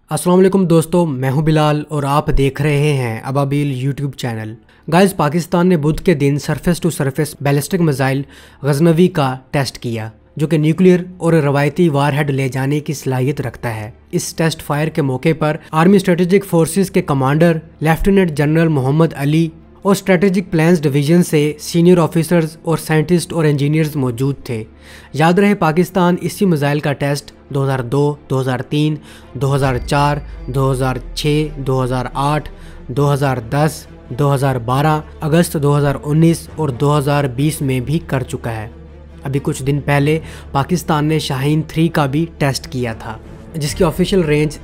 अस्सलाम वालेकुम दोस्तों, मैं हूं बिलाल और आप देख रहे हैं Ababeel YouTube channel. Guys, Pakistan ने बुध के दिन surface to surface ballistic missile Ghaznavi का टेस्ट किया, जो कि न्यूक्लियर और रवायती वारहेड ले जाने की सलाहियत रखता है। इस टेस्ट फायर के मौके पर आर्मी स्ट्रेटेजिक फोर्सेस के commander lieutenant general Mohammad Ali और स्ट्रेटेजिक प्लान्स डिवीजन से सीनियर ऑफिसर्स और साइंटिस्ट और इंजीनियर्स मौजूद थे। याद रहे, पाकिस्तान इसी मिसाइल का टेस्ट 2002, 2003, 2004, 2006, 2008, 2010, 2012, अगस्त 2019 और 2020 में भी कर चुका है। अभी कुछ दिन पहले पाकिस्तान ने शाहीन 3 का भी टेस्ट किया था, जिसकी ऑफिशियल रेंज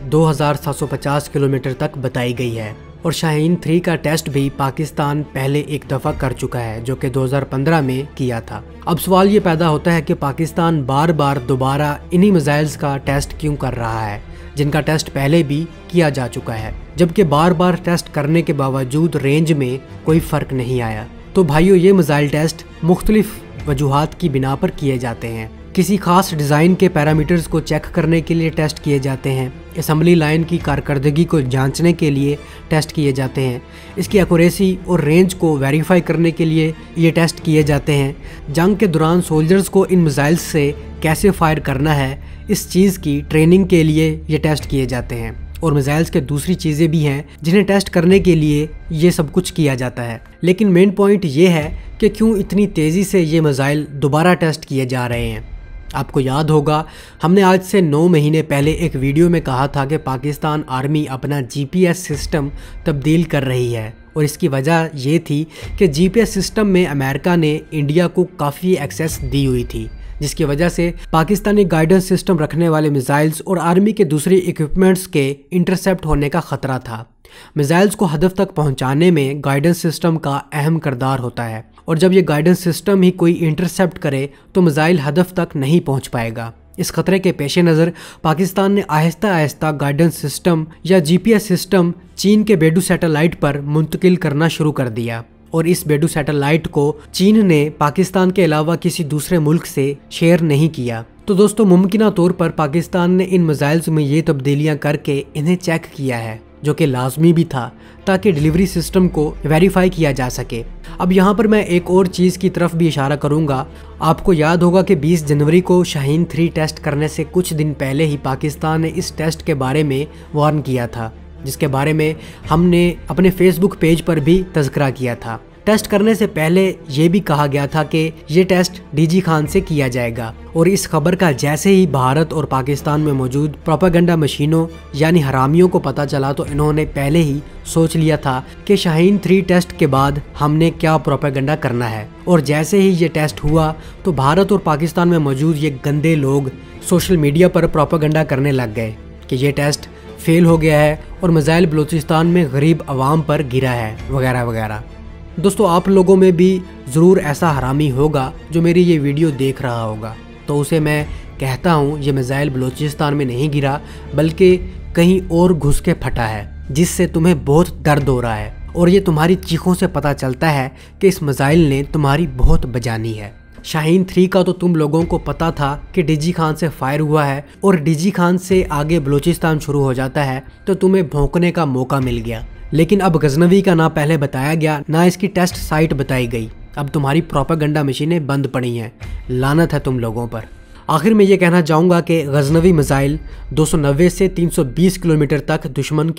2750 किलोमीटर तक बताई गई है। और शाहीन 3 का टेस्ट भी पाकिस्तान पहले एक दफ़ा कर चुका है, जो कि 2015 में किया था। अब सवाल ये पैदा होता है कि पाकिस्तान बार बार दोबारा इन्हीं मिसाइल्स का टेस्ट क्यों कर रहा है, जिनका टेस्ट पहले भी किया जा चुका है, जबकि बार बार टेस्ट करने के बावजूद रेंज में कोई फ़र्क नहीं आया। तो भाइयों, ये मिसाइल टेस्ट मुख्तलिफ वजूहात की बिना पर किए जाते हैं। किसी खास डिज़ाइन के पैरामीटर्स को चेक करने के लिए टेस्ट किए जाते हैं, असम्बली लाइन की कारकर्दगी को जांचने के लिए टेस्ट किए जाते हैं, इसकी एक्यूरेसी और रेंज को वेरीफाई करने के लिए ये टेस्ट किए जाते हैं, जंग के दौरान सोल्जर्स को इन मिसाइल्स से कैसे फायर करना है इस चीज़ की ट्रेनिंग के लिए ये टेस्ट किए जाते हैं। और मिसाइल्स के दूसरी चीज़ें भी हैं जिन्हें टेस्ट करने के लिए ये सब कुछ किया जाता है। लेकिन मेन पॉइंट ये है कि क्यों इतनी तेज़ी से ये मिसाइल दोबारा टेस्ट किए जा रहे हैं। आपको याद होगा, हमने आज से 9 महीने पहले एक वीडियो में कहा था कि पाकिस्तान आर्मी अपना GPS सिस्टम तब्दील कर रही है, और इसकी वजह ये थी कि GPS सिस्टम में अमेरिका ने इंडिया को काफ़ी एक्सेस दी हुई थी, जिसकी वजह से पाकिस्तानी गाइडेंस सिस्टम रखने वाले मिसाइल्स और आर्मी के दूसरे इक्विपमेंट्स के इंटरसेप्ट होने का ख़तरा था। मिसाइल्स को हदफ तक पहुंचाने में गाइडेंस सिस्टम का अहम किरदार होता है, और जब ये गाइडेंस सिस्टम ही कोई इंटरसेप्ट करे तो मिसाइल हदफ तक नहीं पहुंच पाएगा। इस खतरे के पेश नज़र पाकिस्तान ने आहिस्ता आहिस्ता गाइडेंस सिस्टम या GPS सिस्टम चीन के बेडू सैटेलाइट पर मुंतकिल करना शुरू कर दिया, और इस बेडू सैटेलाइट को चीन ने पाकिस्तान के अलावा किसी दूसरे मुल्क से शेयर नहीं किया। तो दोस्तों, मुमकिना तौर पर पाकिस्तान ने इन मिसाइल्स में ये तब्दीलियां करके इन्हें चेक किया है, जो कि लाजमी भी था ताकि डिलीवरी सिस्टम को वेरीफाई किया जा सके। अब यहाँ पर मैं एक और चीज़ की तरफ भी इशारा करूँगा। आपको याद होगा कि 20 जनवरी को शाहीन 3 टेस्ट करने से कुछ दिन पहले ही पाकिस्तान ने इस टेस्ट के बारे में वार्न किया था, जिसके बारे में हमने अपने फेसबुक पेज पर भी तज़किरा किया था। टेस्ट करने से पहले ये भी कहा गया था कि ये टेस्ट DG खान से किया जाएगा, और इस खबर का जैसे ही भारत और पाकिस्तान में मौजूद प्रोपेगेंडा मशीनों यानी हरामियों को पता चला, तो इन्होंने पहले ही सोच लिया था कि शाहीन 3 टेस्ट के बाद हमने क्या प्रोपेगेंडा करना है। और जैसे ही ये टेस्ट हुआ तो भारत और पाकिस्तान में मौजूद ये गंदे लोग सोशल मीडिया पर प्रोपेगेंडा करने लग गए कि ये टेस्ट फेल हो गया है और मिसाइल बलूचिस्तान में गरीब आवाम पर गिरा है, वगैरह वगैरह। दोस्तों, आप लोगों में भी ज़रूर ऐसा हरामी होगा जो मेरी ये वीडियो देख रहा होगा, तो उसे मैं कहता हूँ, ये मिसाइल बलूचिस्तान में नहीं गिरा बल्कि कहीं और घुस के फटा है, जिससे तुम्हें बहुत दर्द हो रहा है, और ये तुम्हारी चीखों से पता चलता है कि इस मिसाइल ने तुम्हारी बहुत बजानी है। शाहीन 3 का तो तुम लोगों को पता था कि DG खान से फायर हुआ है, और DG खान से आगे बलूचिस्तान शुरू हो जाता है, तो तुम्हें भौंकने का मौका मिल गया। लेकिन अब गजनवी का ना पहले बताया गया, ना इसकी टेस्ट साइट बताई गई। अब तुम्हारी प्रोपेगेंडा मशीनें बंद पड़ी हैं। लानत है तुम लोगों पर। आखिर में ये कहना चाहूँगा कि गजनवी मिसाइल 290 से 320 किलोमीटर तक दुश्मन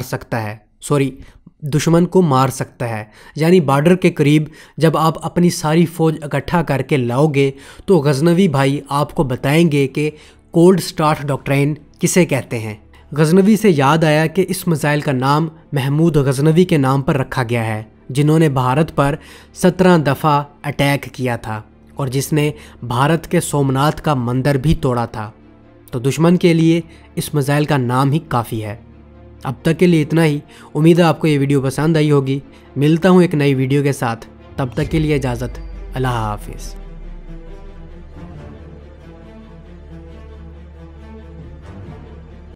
को मार सकता है। यानी बॉर्डर के करीब जब आप अपनी सारी फौज इकट्ठा करके लाओगे, तो गजनवी भाई आपको बताएंगे कि कोल्ड स्टार्ट डॉक्ट्राइन किसे कहते हैं। गजनवी से याद आया कि इस मिसाइल का नाम महमूद गजनवी के नाम पर रखा गया है, जिन्होंने भारत पर 17 दफ़ा अटैक किया था, और जिसने भारत के सोमनाथ का मंदिर भी तोड़ा था। तो दुश्मन के लिए इस मिसाइल का नाम ही काफ़ी है। अब तक के लिए इतना ही। उम्मीद है आपको ये वीडियो पसंद आई होगी। मिलता हूँ एक नई वीडियो के साथ, तब तक के लिए इजाज़त। अल्लाह हाफिज़।